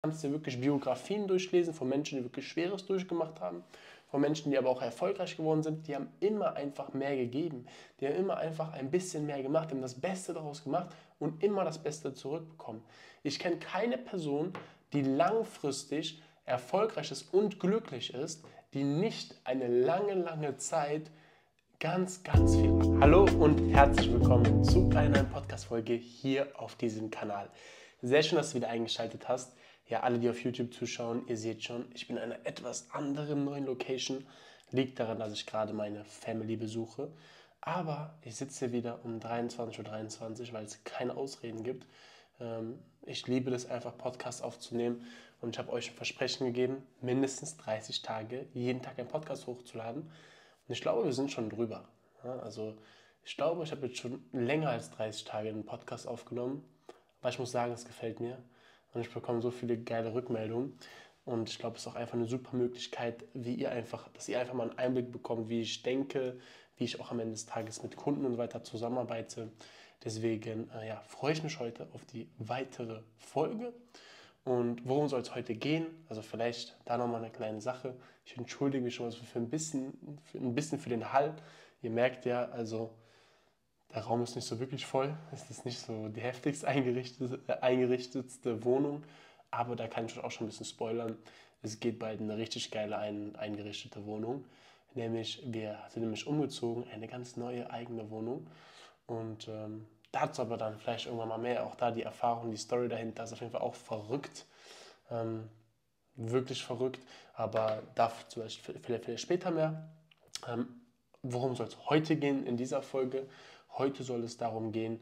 kannst dir wirklich Biografien durchlesen von Menschen, die wirklich Schweres durchgemacht haben, von Menschen, die aber auch erfolgreich geworden sind. Die haben immer einfach mehr gegeben. Die haben immer einfach ein bisschen mehr gemacht, die haben das Beste daraus gemacht und immer das Beste zurückbekommen. Ich kenne keine Person, die langfristig erfolgreich ist und glücklich ist, die nicht eine lange, lange Zeit ganz, ganz viel. Hallo und herzlich willkommen zu einer neuen Podcast-Folge hier auf diesem Kanal. Sehr schön, dass du wieder eingeschaltet hast. Ja, alle, die auf YouTube zuschauen, ihr seht schon, ich bin in einer etwas anderen neuen Location. Liegt daran, dass ich gerade meine Family besuche. Aber ich sitze hier wieder um 23:23 Uhr, weil es keine Ausreden gibt. Ich liebe das einfach, Podcasts aufzunehmen. Und ich habe euch ein Versprechen gegeben, mindestens 30 Tage, jeden Tag einen Podcast hochzuladen. Und ich glaube, wir sind schon drüber. Ja, also ich glaube, ich habe jetzt schon länger als 30 Tage einen Podcast aufgenommen. Aber ich muss sagen, es gefällt mir. Und ich bekomme so viele geile Rückmeldungen. Und ich glaube, es ist auch einfach eine super Möglichkeit, dass ihr einfach mal einen Einblick bekommt, wie ich denke, wie ich auch am Ende des Tages mit Kunden und so weiter zusammenarbeite. Deswegen freue ich mich heute auf die weitere Folge. Und worum soll es heute gehen? Also vielleicht da nochmal eine kleine Sache. Ich entschuldige mich schon mal für ein bisschen für den Hall. Ihr merkt ja, also der Raum ist nicht so wirklich voll. Es ist nicht so die heftigst eingerichtetste Wohnung. Aber da kann ich euch auch schon ein bisschen spoilern. Es geht bald in eine richtig geile eingerichtete Wohnung. Wir sind nämlich umgezogen, eine ganz neue eigene Wohnung. Und dazu aber dann vielleicht irgendwann mal mehr. Auch da die Erfahrung, die Story dahinter ist auf jeden Fall auch verrückt. Ähm, Wirklich verrückt. Aber dazu vielleicht später mehr. Ähm, Worum soll es heute gehen in dieser Folge? Heute soll es darum gehen,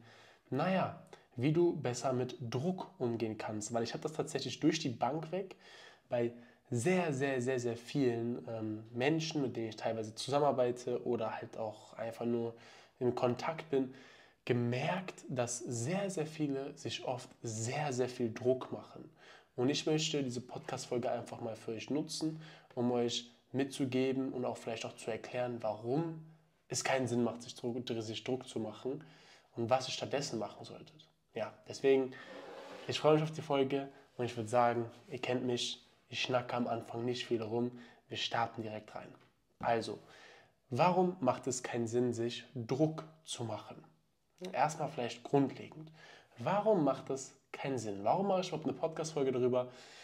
wie du besser mit Druck umgehen kannst. Weil ich habe das tatsächlich durch die Bank weg bei sehr, sehr, sehr, sehr vielen Menschen, mit denen ich teilweise zusammenarbeite oder halt auch einfach nur in Kontakt bin, gemerkt, dass sehr, sehr viele sich oft sehr, sehr viel Druck machen. Und ich möchte diese Podcast-Folge einfach mal für euch nutzen, um euch mitzugeben und auch vielleicht auch zu erklären, warum es keinen Sinn macht, sich Druck zu machen und was ihr stattdessen machen solltet. Ja, deswegen, ich freue mich auf die Folge und ich würde sagen, ihr kennt mich, ich schnacke am Anfang nicht viel rum, wir starten direkt rein. Also, warum macht es keinen Sinn, sich Druck zu machen? Erstmal vielleicht grundlegend. Warum macht es keinen Sinn? Warum mache ich überhaupt eine Podcast-Folge darüber?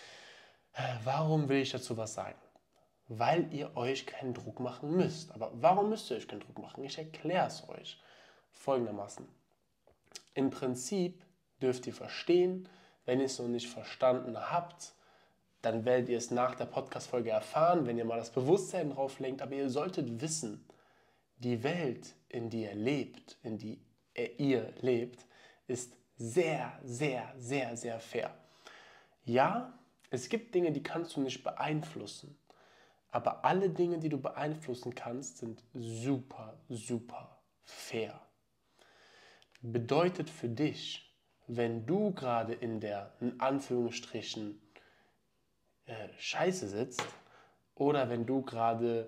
Warum will ich dazu was sagen? Weil ihr euch keinen Druck machen müsst. Aber warum müsst ihr euch keinen Druck machen? Ich erkläre es euch folgendermaßen. Im Prinzip dürft ihr verstehen, wenn ihr es noch nicht verstanden habt, dann werdet ihr es nach der Podcast-Folge erfahren, wenn ihr mal das Bewusstsein drauf lenkt. Aber ihr solltet wissen, die Welt, in die ihr lebt, ist sehr, sehr, sehr, sehr fair. Ja, es gibt Dinge, die kannst du nicht beeinflussen. Aber alle Dinge, die du beeinflussen kannst, sind super, super fair. Bedeutet für dich, wenn du gerade in der, in Anführungsstrichen, Scheiße sitzt oder wenn du gerade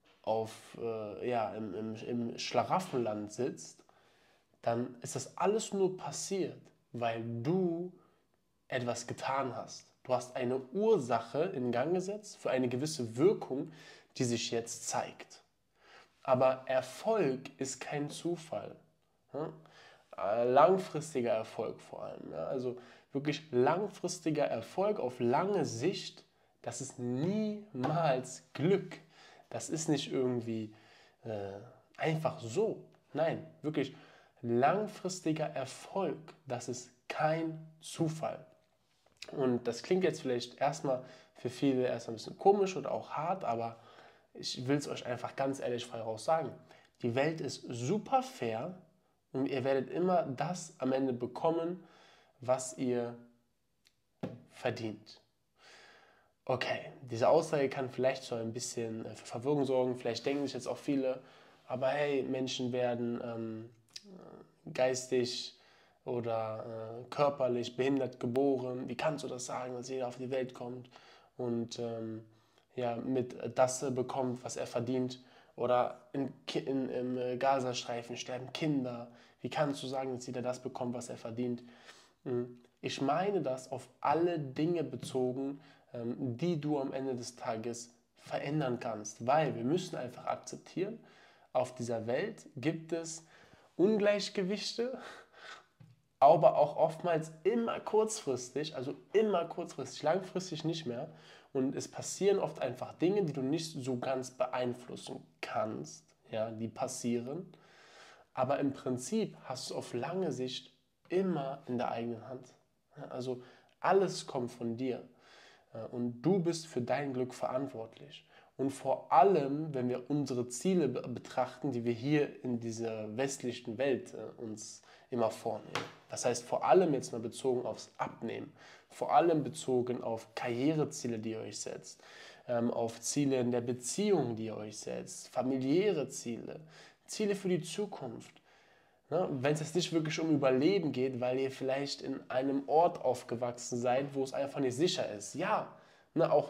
im Schlaraffenland sitzt, dann ist das alles nur passiert, weil du etwas getan hast. Du hast eine Ursache in Gang gesetzt für eine gewisse Wirkung, die sich jetzt zeigt. Aber Erfolg ist kein Zufall. Ja? Langfristiger Erfolg vor allem. Ja? Also wirklich langfristiger Erfolg auf lange Sicht, das ist niemals Glück. Das ist nicht irgendwie einfach so. Nein, wirklich langfristiger Erfolg, das ist kein Zufall. Und das klingt jetzt vielleicht erstmal für viele erstmal ein bisschen komisch oder auch hart, aber ich will es euch einfach ganz ehrlich frei raus sagen. Die Welt ist super fair und ihr werdet immer das am Ende bekommen, was ihr verdient. Okay, diese Aussage kann vielleicht so ein bisschen für Verwirrung sorgen. Vielleicht denken sich jetzt auch viele, aber hey, Menschen werden geistig oder körperlich behindert geboren. Wie kannst du das sagen, dass jeder auf die Welt kommt und mit das bekommt, was er verdient? Oder im Gazastreifen sterben Kinder. Wie kannst du sagen, dass jeder das bekommt, was er verdient? Ich meine das auf alle Dinge bezogen, die du am Ende des Tages verändern kannst. Weil wir müssen einfach akzeptieren, auf dieser Welt gibt es Ungleichgewichte, aber auch oftmals immer kurzfristig, also immer kurzfristig, langfristig nicht mehr. Und es passieren oft einfach Dinge, die du nicht so ganz beeinflussen kannst, ja, die passieren. Aber im Prinzip hast du auf lange Sicht immer in der eigenen Hand. Ja, also alles kommt von dir. Und du bist für dein Glück verantwortlich. Und vor allem, wenn wir unsere Ziele betrachten, die wir hier in dieser westlichen Welt uns immer vornehmen. Das heißt, vor allem jetzt mal bezogen aufs Abnehmen, vor allem bezogen auf Karriereziele, die ihr euch setzt, auf Ziele in der Beziehung, die ihr euch setzt, familiäre Ziele, Ziele für die Zukunft. Ne? Wenn es jetzt nicht wirklich um Überleben geht, weil ihr vielleicht in einem Ort aufgewachsen seid, wo es einfach nicht sicher ist. Ja, ne, auch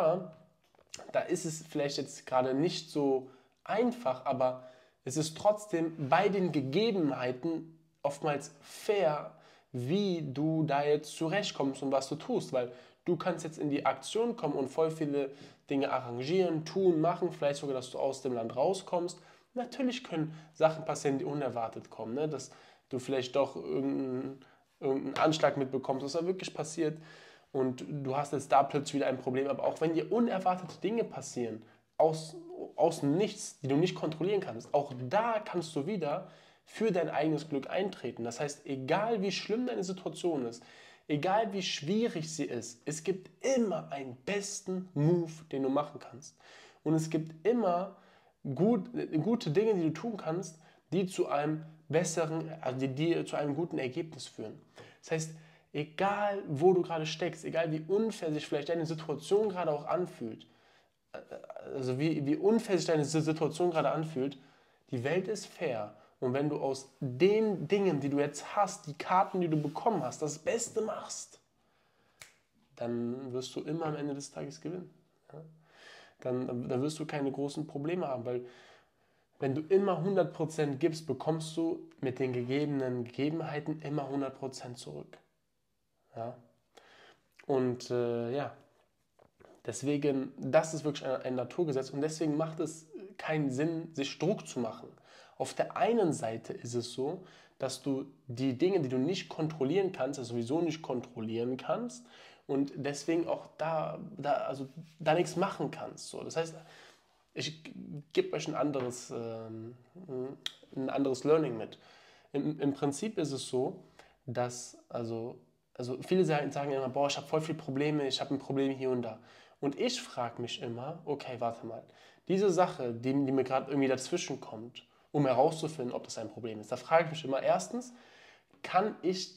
da ist es vielleicht jetzt gerade nicht so einfach, aber es ist trotzdem bei den Gegebenheiten oftmals fair, wie du da jetzt zurechtkommst und was du tust, weil du kannst jetzt in die Aktion kommen und voll viele Dinge arrangieren, tun, machen, vielleicht sogar, dass du aus dem Land rauskommst. Natürlich können Sachen passieren, die unerwartet kommen, ne? Dass du vielleicht doch irgendeinen Anschlag mitbekommst, was da wirklich passiert und du hast jetzt da plötzlich wieder ein Problem. Aber auch wenn dir unerwartete Dinge passieren, aus dem Nichts, die du nicht kontrollieren kannst, auch da kannst du wieder für dein eigenes Glück eintreten. Das heißt, egal wie schlimm deine Situation ist, egal wie schwierig sie ist, es gibt immer einen besten Move, den du machen kannst. Und es gibt immer gute Dinge, die du tun kannst, die zu einem besseren, also die zu einem guten Ergebnis führen. Das heißt, egal wo du gerade steckst, egal wie unfair sich vielleicht deine Situation gerade auch anfühlt, also wie unfair sich deine Situation gerade anfühlt, die Welt ist fair. Und wenn du aus den Dingen, die du jetzt hast, die Karten, die du bekommen hast, das Beste machst, dann wirst du immer am Ende des Tages gewinnen. Ja? Dann wirst du keine großen Probleme haben, weil wenn du immer 100% gibst, bekommst du mit den gegebenen Gegebenheiten immer 100% zurück. Ja? Und ja, deswegen, das ist wirklich ein Naturgesetz und deswegen macht es keinen Sinn, sich Druck zu machen. Auf der einen Seite ist es so, dass du die Dinge, die du nicht kontrollieren kannst, also sowieso nicht kontrollieren kannst und deswegen auch also da nichts machen kannst. So. Das heißt, ich gebe euch ein anderes Learning mit. Im Prinzip ist es so, dass, also viele sagen immer, boah, ich habe voll viele Probleme, ich habe ein Problem hier und da. Und ich frage mich immer, okay, warte mal, diese Sache, die mir gerade irgendwie dazwischen kommt, um herauszufinden, ob das ein Problem ist, da frage ich mich immer erstens, kann ich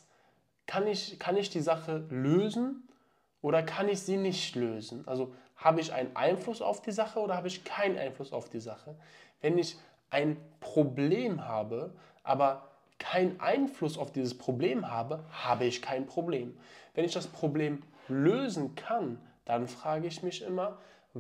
die Sache lösen oder kann ich sie nicht lösen? Also habe ich einen Einfluss auf die Sache oder habe ich keinen Einfluss auf die Sache? Wenn ich ein Problem habe, aber keinen Einfluss auf dieses Problem habe, habe ich kein Problem. Wenn ich das Problem lösen kann, dann frage ich mich immer,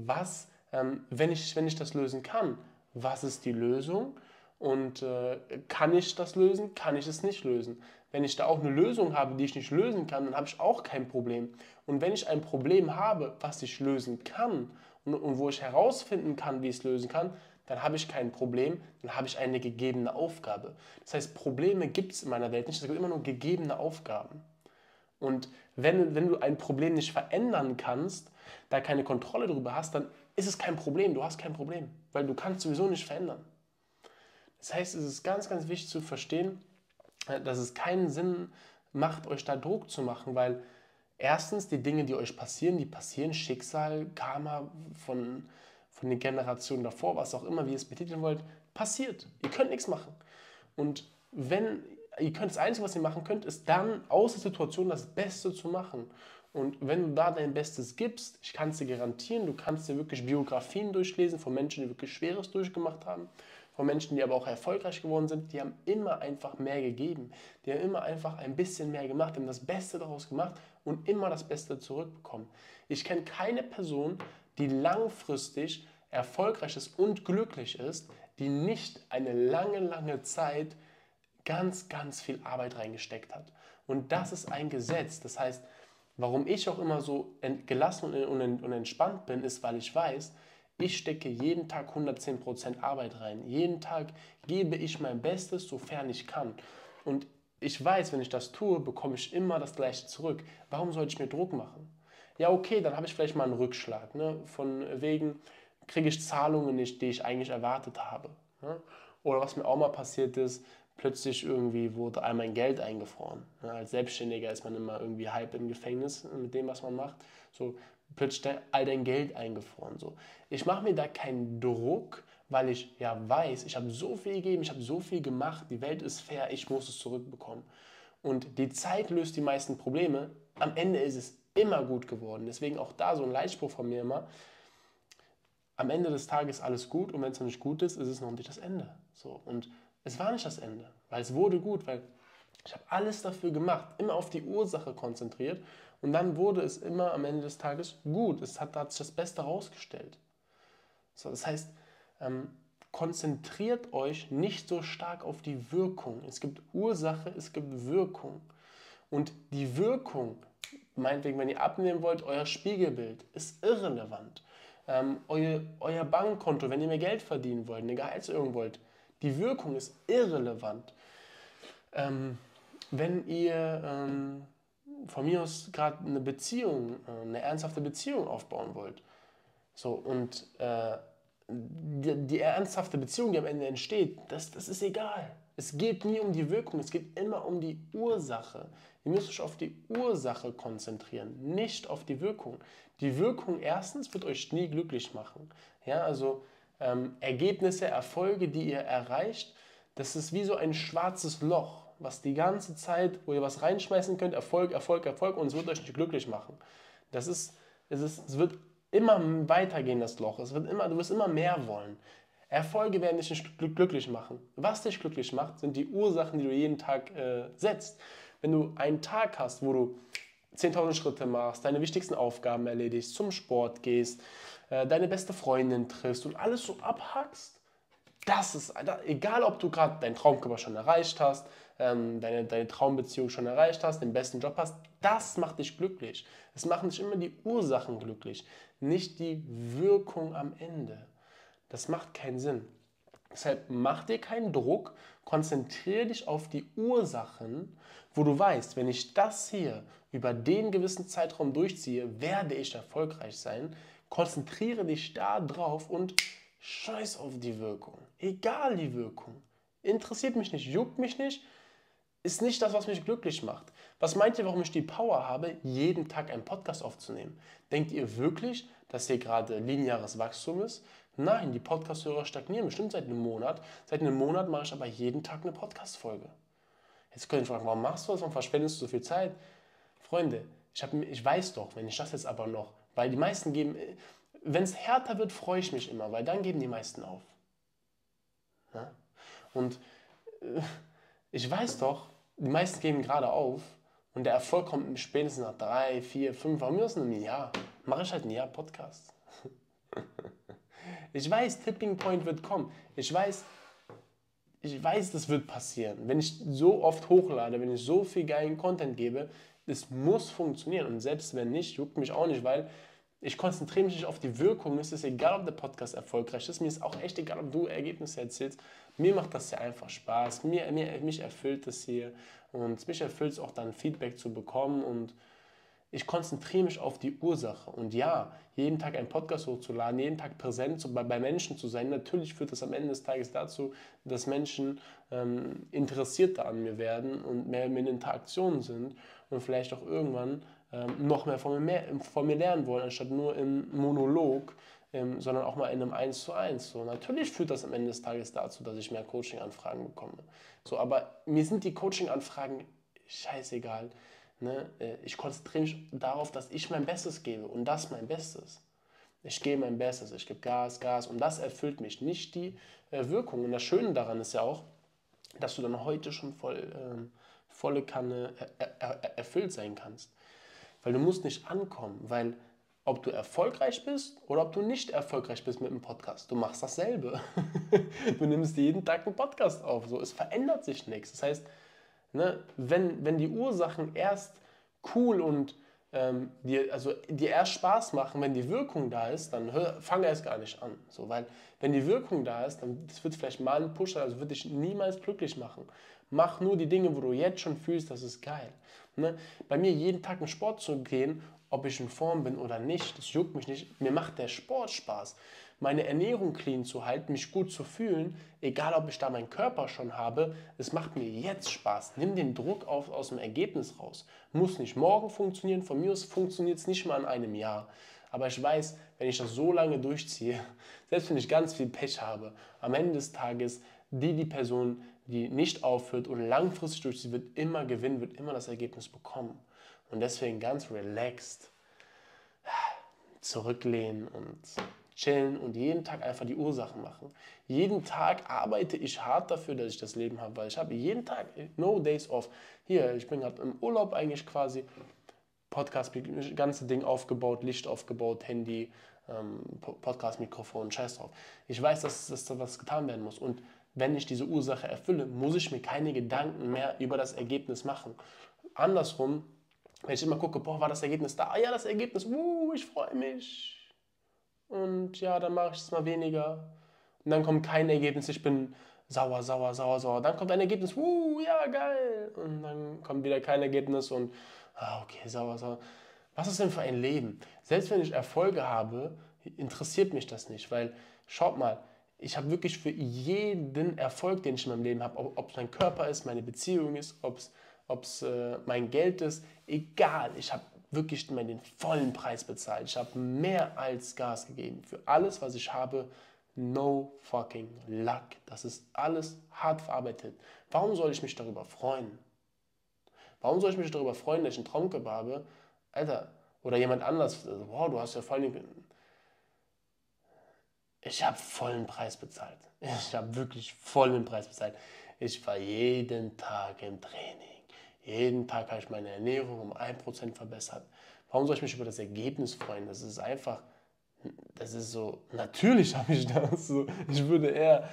wenn ich das lösen kann, was ist die Lösung? Und kann ich das lösen, kann ich es nicht lösen? Wenn ich da auch eine Lösung habe, die ich nicht lösen kann, dann habe ich auch kein Problem. Und wenn ich ein Problem habe, was ich lösen kann und wo ich herausfinden kann, wie ich es lösen kann, dann habe ich kein Problem, dann habe ich eine gegebene Aufgabe. Das heißt, Probleme gibt es in meiner Welt nicht, es gibt immer nur gegebene Aufgaben. Und wenn du ein Problem nicht verändern kannst, da keine Kontrolle darüber hast, dann ist es kein Problem, du hast kein Problem, weil du kannst sowieso nicht verändern. Das heißt, es ist ganz, ganz wichtig zu verstehen, dass es keinen Sinn macht, euch da Druck zu machen, weil erstens die Dinge, die euch passieren, die passieren, Schicksal, Karma von den Generationen davor, was auch immer, wie ihr es betiteln wollt, passiert. Ihr könnt nichts machen. Und das Einzige, was ihr machen könnt, ist dann aus der Situation das Beste zu machen. Und wenn du da dein Bestes gibst, ich kann es dir garantieren, du kannst dir wirklich Biografien durchlesen von Menschen, die wirklich Schweres durchgemacht haben, von Menschen, die aber auch erfolgreich geworden sind, die haben immer einfach mehr gegeben. Die haben immer einfach ein bisschen mehr gemacht, die haben das Beste daraus gemacht und immer das Beste zurückbekommen. Ich kenne keine Person, die langfristig erfolgreich ist und glücklich ist, die nicht eine lange, lange Zeit ganz, ganz viel Arbeit reingesteckt hat. Und das ist ein Gesetz. Das heißt, warum ich auch immer so gelassen und entspannt bin, ist, weil ich weiß, ich stecke jeden Tag 110% Arbeit rein. Jeden Tag gebe ich mein Bestes, sofern ich kann. Und ich weiß, wenn ich das tue, bekomme ich immer das Gleiche zurück. Warum soll ich mir Druck machen? Ja, okay, dann habe ich vielleicht mal einen Rückschlag. Ne? Von wegen kriege ich Zahlungen nicht, die ich eigentlich erwartet habe. Ne? Oder was mir auch mal passiert ist, plötzlich irgendwie wurde all mein Geld eingefroren. Ne? Als Selbstständiger ist man immer irgendwie halb im Gefängnis mit dem, was man macht. So plötzlich all dein Geld eingefroren. So. Ich mache mir da keinen Druck, weil ich ja weiß, ich habe so viel gegeben, ich habe so viel gemacht, die Welt ist fair, ich muss es zurückbekommen. Und die Zeit löst die meisten Probleme. Am Ende ist es immer gut geworden. Deswegen auch da so ein Leitspruch von mir immer: Am Ende des Tages alles gut, und wenn es noch nicht gut ist, ist es noch nicht das Ende. So, und es war nicht das Ende, weil es wurde gut, weil ich habe alles dafür gemacht, immer auf die Ursache konzentriert, und dann wurde es immer am Ende des Tages gut. Hat sich das Beste herausgestellt. So, das heißt, konzentriert euch nicht so stark auf die Wirkung. Es gibt Ursache, es gibt Wirkung. Und die Wirkung, meinetwegen, wenn ihr abnehmen wollt, euer Spiegelbild ist irrelevant. Euer Bankkonto, wenn ihr mehr Geld verdienen wollt, eine Gehaltserhöhung wollt, die Wirkung ist irrelevant. Wenn ihr von mir aus gerade eine Beziehung, eine ernsthafte Beziehung aufbauen wollt, so, und die ernsthafte Beziehung, die am Ende entsteht, das ist egal. Es geht nie um die Wirkung, es geht immer um die Ursache. Ihr müsst euch auf die Ursache konzentrieren, nicht auf die Wirkung. Die Wirkung erstens wird euch nie glücklich machen. Ja, also Ergebnisse, Erfolge, die ihr erreicht, das ist wie so ein schwarzes Loch, was die ganze Zeit, wo ihr was reinschmeißen könnt, Erfolg, Erfolg, Erfolg, und es wird euch nicht glücklich machen. Es wird immer weitergehen, das Loch. Du wirst immer mehr wollen. Erfolge werden dich nicht glücklich machen. Was dich glücklich macht, sind die Ursachen, die du jeden Tag setzt. Wenn du einen Tag hast, wo du 10.000 Schritte machst, deine wichtigsten Aufgaben erledigst, zum Sport gehst, deine beste Freundin triffst und alles so abhackst, das ist, egal ob du gerade deinen Traumkörper schon erreicht hast, deine Traumbeziehung schon erreicht hast, den besten Job hast, das macht dich glücklich. Es machen dich immer die Ursachen glücklich, nicht die Wirkung am Ende. Das macht keinen Sinn. Deshalb mach dir keinen Druck, konzentriere dich auf die Ursachen, wo du weißt, wenn ich das hier über den gewissen Zeitraum durchziehe, werde ich erfolgreich sein. Konzentriere dich da drauf und scheiß auf die Wirkung. Egal die Wirkung. Interessiert mich nicht, juckt mich nicht, ist nicht das, was mich glücklich macht. Was meint ihr, warum ich die Power habe, jeden Tag einen Podcast aufzunehmen? Denkt ihr wirklich, dass hier gerade lineares Wachstum ist? Nein, die Podcast-Hörer stagnieren bestimmt seit einem Monat. Seit einem Monat mache ich aber jeden Tag eine Podcast-Folge. Jetzt könnt ihr fragen, warum machst du das? Warum verschwendest du so viel Zeit? Freunde, ich weiß doch, wenn ich das jetzt aber noch, weil die meisten geben, wenn es härter wird, freue ich mich immer, weil dann geben die meisten auf. Ja? Und ich weiß doch, die meisten geben gerade auf, und der Erfolg kommt spätestens nach 3, 4, 5, von mir aus einem Jahr. Mache ich halt ein Jahr Podcast. Ich weiß, Tipping Point wird kommen. Ich weiß, das wird passieren. Wenn ich so oft hochlade, wenn ich so viel geilen Content gebe, das muss funktionieren. Und selbst wenn nicht, juckt mich auch nicht, weil ich konzentriere mich nicht auf die Wirkung. Es ist egal, ob der Podcast erfolgreich ist. Mir ist auch echt egal, ob du Ergebnisse erzählst. Mir macht das ja einfach Spaß. Mich erfüllt das hier. Und mich erfüllt es auch dann, Feedback zu bekommen. Und ich konzentriere mich auf die Ursache. Und ja, jeden Tag einen Podcast hochzuladen, jeden Tag präsent bei Menschen zu sein, natürlich führt das am Ende des Tages dazu, dass Menschen interessierter an mir werden und mehr in Interaktion sind und vielleicht auch irgendwann noch mehr von mir lernen wollen, anstatt nur im Monolog, sondern auch mal in einem 1:1. So, natürlich führt das am Ende des Tages dazu, dass ich mehr Coaching-Anfragen bekomme. So, aber mir sind die Coaching-Anfragen scheißegal. Ne? Ich konzentriere mich darauf, dass ich mein Bestes gebe, und das mein Bestes. Ich gebe mein Bestes, ich gebe Gas, Gas, und das erfüllt mich, nicht die Wirkung. Und das Schöne daran ist ja auch, dass du dann heute schon volle Kanne erfüllt sein kannst. Weil du musst nicht ankommen, weil ob du erfolgreich bist oder ob du nicht erfolgreich bist mit dem Podcast, du machst dasselbe. Du nimmst jeden Tag einen Podcast auf, so, es verändert sich nichts. Das heißt, Ne? Wenn die Ursachen erst cool und dir erst Spaß machen, wenn die Wirkung da ist, dann fange erst gar nicht an. So, weil wenn die Wirkung da ist, dann das wird vielleicht mal ein Pusher, also wird dich niemals glücklich machen. Mach nur die Dinge, wo du jetzt schon fühlst, das ist geil. Ne? Bei mir jeden Tag in Sport zu gehen, ob ich in Form bin oder nicht, das juckt mich nicht. Mir macht der Sport Spaß. Meine Ernährung clean zu halten, mich gut zu fühlen, egal ob ich da meinen Körper schon habe, es macht mir jetzt Spaß. Nimm den Druck aus dem Ergebnis raus. Muss nicht morgen funktionieren, von mir aus funktioniert es nicht mal in einem Jahr. Aber ich weiß, wenn ich das so lange durchziehe, selbst wenn ich ganz viel Pech habe, am Ende des Tages, die Person, die nicht aufhört und langfristig durchzieht, wird immer gewinnen, wird immer das Ergebnis bekommen. Und deswegen ganz relaxed zurücklehnen und chillen und jeden Tag einfach die Ursachen machen. Jeden Tag arbeite ich hart dafür, dass ich das Leben habe, weil ich habe jeden Tag, no days off. Hier, ich bin gerade im Urlaub eigentlich quasi, Podcast, das ganze Ding aufgebaut, Licht aufgebaut, Handy, Podcast-Mikrofon, scheiß drauf. Ich weiß, dass da was getan werden muss und wenn ich diese Ursache erfülle, muss ich mir keine Gedanken mehr über das Ergebnis machen. Andersrum, wenn ich immer gucke, boah, war das Ergebnis da? Ah ja, das Ergebnis, ich freue mich. Und ja, dann mache ich es mal weniger. Und dann kommt kein Ergebnis, ich bin sauer, sauer, sauer, sauer. Dann kommt ein Ergebnis, ja, geil. Und dann kommt wieder kein Ergebnis und, okay, sauer, sauer. Was ist denn für ein Leben? Selbst wenn ich Erfolge habe, interessiert mich das nicht, weil, schaut mal, ich habe wirklich für jeden Erfolg, den ich in meinem Leben habe, ob es mein Körper ist, meine Beziehung ist, ob es mein Geld ist, egal, ich habe wirklich den vollen Preis bezahlt. Ich habe mehr als Gas gegeben. Für alles, was ich habe, no fucking luck. Das ist alles hart verarbeitet. Warum soll ich mich darüber freuen? Warum soll ich mich darüber freuen, dass ich einen Traumkörper habe? Alter, oder jemand anders, wow, du hast ja voll den... Ich habe vollen Preis bezahlt. Ich habe wirklich vollen Preis bezahlt. Ich war jeden Tag im Training. Jeden Tag habe ich meine Ernährung um 1% verbessert. Warum soll ich mich über das Ergebnis freuen? Das ist einfach, das ist so, natürlich habe ich das. So, ich würde eher,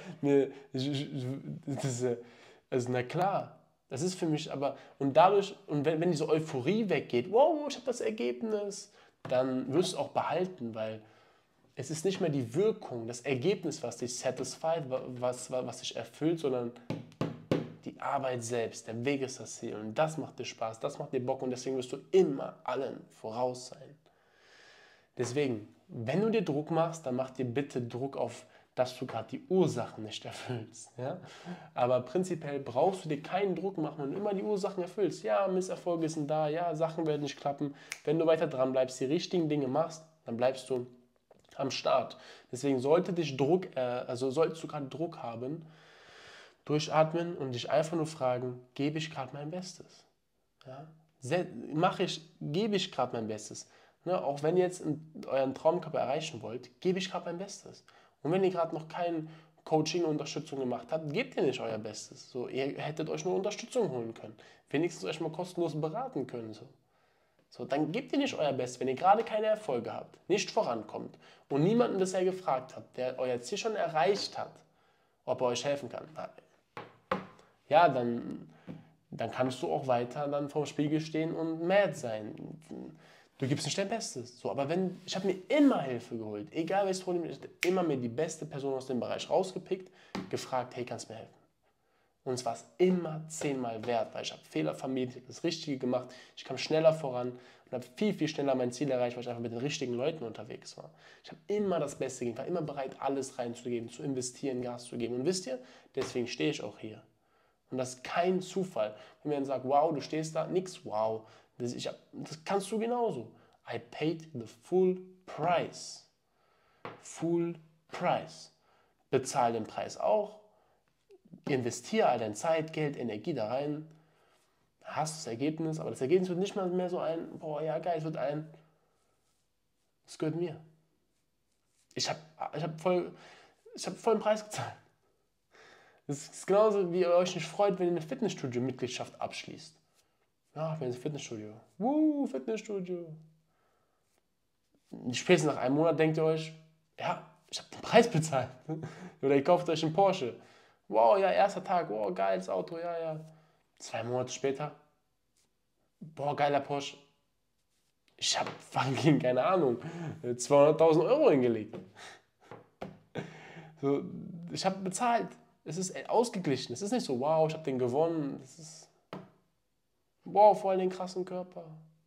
das ist, also na klar, das ist für mich aber, und dadurch, und wenn diese Euphorie weggeht, wow, ich habe das Ergebnis, dann wirst du es auch behalten, weil es ist nicht mehr die Wirkung, das Ergebnis, was dich satisfied, was dich erfüllt, sondern die Arbeit selbst, der Weg ist das Ziel. Und das macht dir Spaß, das macht dir Bock und deswegen wirst du immer allen voraus sein. Deswegen, wenn du dir Druck machst, dann mach dir bitte Druck auf, dass du gerade die Ursachen nicht erfüllst. Ja? Aber prinzipiell brauchst du dir keinen Druck machen, wenn du immer die Ursachen erfüllst. Ja, Misserfolge sind da, ja, Sachen werden nicht klappen. Wenn du weiter dran bleibst, die richtigen Dinge machst, dann bleibst du am Start. Deswegen solltest du gerade Druck haben, durchatmen und dich einfach nur fragen, gebe ich gerade mein Bestes? Ja? Gebe ich gerade mein Bestes? Ne? Auch wenn ihr jetzt euren Traumkörper erreichen wollt, gebe ich gerade mein Bestes. Und wenn ihr gerade noch kein Coaching und Unterstützung gemacht habt, gebt ihr nicht euer Bestes. So, ihr hättet euch nur Unterstützung holen können. Wenigstens euch mal kostenlos beraten können. So, dann gebt ihr nicht euer Bestes, wenn ihr gerade keine Erfolge habt, nicht vorankommt und niemanden bisher gefragt habt, der euer Ziel schon erreicht hat, ob er euch helfen kann. Ja, dann kannst du auch weiter dann vorm Spiegel stehen und mad sein. Du gibst nicht dein Bestes. So, aber ich habe mir immer Hilfe geholt, egal welches Problem ist, immer mir die beste Person aus dem Bereich rausgepickt, gefragt, hey, kannst du mir helfen? Und es war es immer 10-mal wert, weil ich habe Fehler vermieden, ich habe das Richtige gemacht, ich kam schneller voran und habe viel, viel schneller mein Ziel erreicht, weil ich einfach mit den richtigen Leuten unterwegs war. Ich habe immer das Beste gegeben, war immer bereit, alles reinzugeben, zu investieren, Gas zu geben. Und wisst ihr, deswegen stehe ich auch hier. Und das ist kein Zufall. Wenn man sagt, wow, du stehst da, nix wow. Das kannst du genauso. I paid the full price. Full price. Bezahl den Preis auch. Investiere all dein Zeit, Geld, Energie da rein. Hast das Ergebnis, aber das Ergebnis wird nicht mal mehr so ein, boah, ja geil, es gehört mir. Ich hab vollen Preis gezahlt. Das ist genauso, wie ihr euch nicht freut, wenn ihr eine Fitnessstudio-Mitgliedschaft abschließt. Ja, wenn ihr Fitnessstudio. Fitnessstudio. Spätestens nach einem Monat denkt ihr euch, ja, ich habe den Preis bezahlt. Oder ihr kauft euch einen Porsche. Wow, ja, erster Tag, wow, geiles Auto, ja, ja. 2 Monate später, boah, geiler Porsche. Ich habe fucking, keine Ahnung, 200.000 Euro hingelegt. So, ich habe bezahlt. Es ist ausgeglichen. Es ist nicht so, wow, ich habe den gewonnen. Es ist, wow, voll den krassen Körper.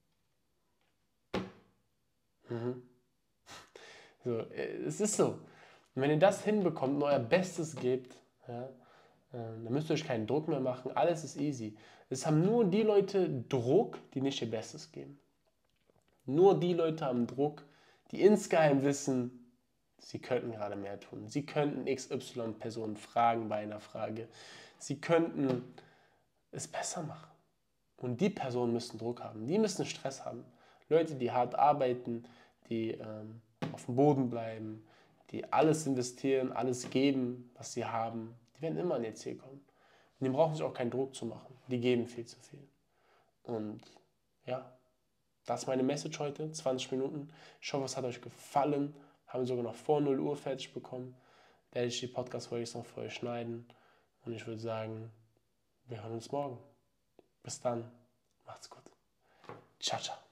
Mhm. So, es ist so. Und wenn ihr das hinbekommt und euer Bestes gebt, ja, dann müsst ihr euch keinen Druck mehr machen. Alles ist easy. Es haben nur die Leute Druck, die nicht ihr Bestes geben. Nur die Leute haben Druck, die insgeheim wissen, sie könnten gerade mehr tun. Sie könnten XY-Personen fragen bei einer Frage. Sie könnten es besser machen. Und die Personen müssen Druck haben. Die müssen Stress haben. Leute, die hart arbeiten, die auf dem Boden bleiben, die alles investieren, alles geben, was sie haben, die werden immer an ihr Ziel kommen. Und die brauchen sich auch keinen Druck zu machen. Die geben viel zu viel. Und ja, das ist meine Message heute, 20 Minuten. Ich hoffe, es hat euch gefallen. Haben wir sogar noch vor 0 Uhr fertig bekommen. Werde ich die Podcast-Folge jetzt noch für euch schneiden. Und ich würde sagen, wir hören uns morgen. Bis dann. Macht's gut. Ciao, ciao.